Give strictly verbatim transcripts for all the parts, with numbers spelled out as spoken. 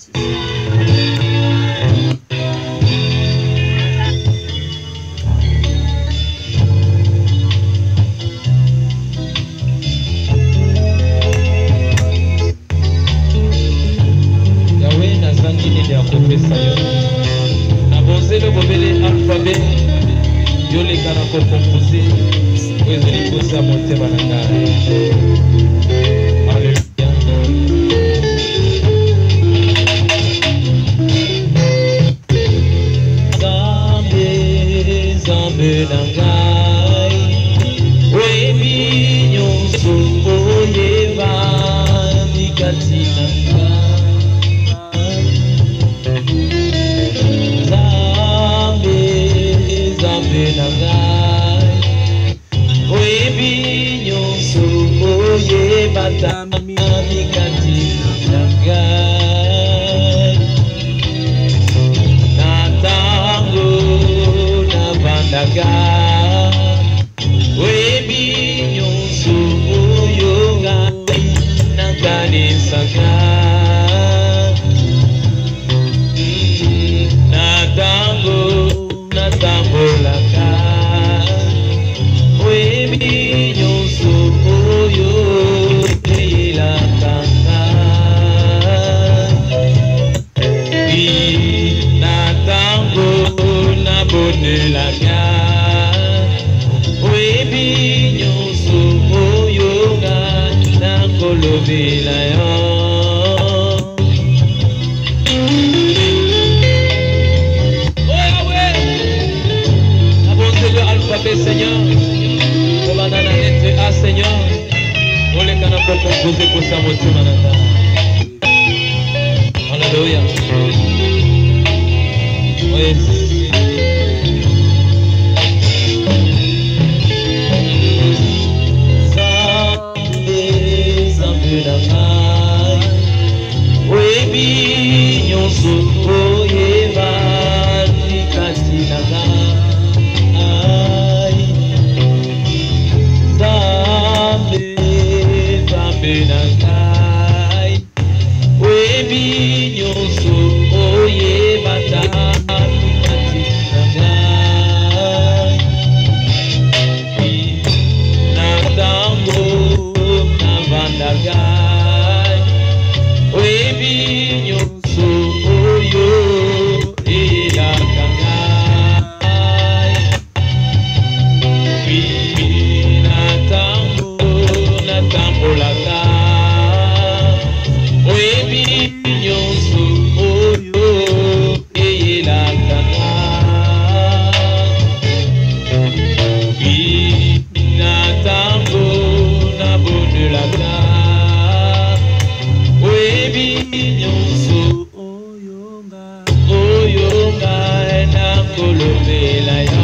Yahweh nazangi nini ya kopesa yo na bozele bobele alphabet yoleka na kokompose oyo ezali kosa motema na ngai. Alleluia. Zambe zambe na ngai oyebi nyonso oyeba likati na ngai. Batami mikati nangai natango na bandaga webi nyonso oyo ngai nakanisaka natango natambolaka webi nyonso oyo Seigneur, on va dans la lettre A, Seigneur, on les canne pour composer pour sa moitié, manata. Alléluia. Oui. Zambe, zambe na ngai, webi nyonso oyeba likati na ngai. Benangai, webi nyonso oyebata mikati nangai, na tango na bandagai, webi nyonso oyo elakangai, na tango na tambolaka. Nyonso oyo eyelakanga na tango na bondelaka oyebi nyonso oyo nga oyo nga na kolobela yo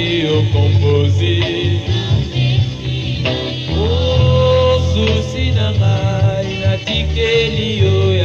yo kompozi oh susi na ngai natikeli yo